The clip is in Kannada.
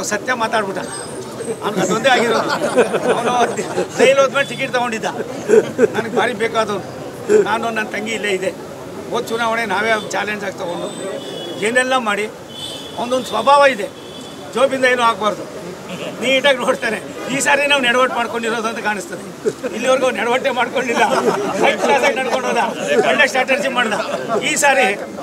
ಸತ್ಯ ಮಾತಾಡ್ಬಿಟ್ಟ. ಅವ್ನಿಗೆ ಅದೊಂದೇ ಆಗಿರೋದು. ಅವನು ಜೈಲು ಹೋದ್ಮೇಲೆ ಟಿಕೆಟ್ ತೊಗೊಂಡಿದ್ದ. ನನಗೆ ಭಾರಿ ಬೇಕಾದವನು. ನಾನು ನನ್ನ ತಂಗಿ ಇಲ್ಲೇ ಇದೆ. ಹೋದ ಚುನಾವಣೆ ನಾವೇ ಚಾಲೆಂಜ್ ಆಗಿ ತೊಗೊಂಡು ಏನೆಲ್ಲ ಮಾಡಿ ಅವನದೊಂದು ಸ್ವಭಾವ ಇದೆ, ಜೋಬಿಂದ ಏನೂ ಆಗಬಾರ್ದು, ನೀಟಾಗಿ ನೋಡ್ತಾನೆ. ಈ ಸಾರಿ ನಾವು ನೆಡವಟ್ಟು ಮಾಡ್ಕೊಂಡಿರೋದು ಅಂತ ಕಾಣಿಸ್ತದೆ. ಇಲ್ಲಿವರೆಗೂ ನೆಡವಟ್ಟೆ ಮಾಡ್ಕೊಂಡಿಲ್ಲ, ಹೈ ಕ್ಲಾಸಾಗಿ ನಡ್ಕೊಂಡೋದ, ಒಳ್ಳೆ ಸ್ಟ್ರಾಟಜಿ ಮಾಡ್ದ. ಈ ಸಾರಿ